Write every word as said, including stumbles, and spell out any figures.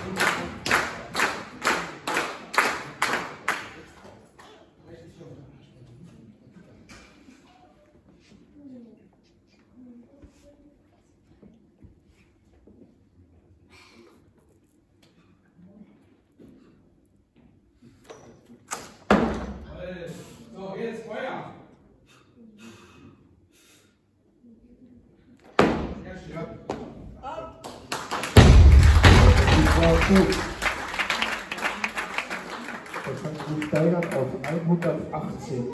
So, jetzt Feuer! Ja. Das war gut. Das kannst du steigern auf hundertachtzehn.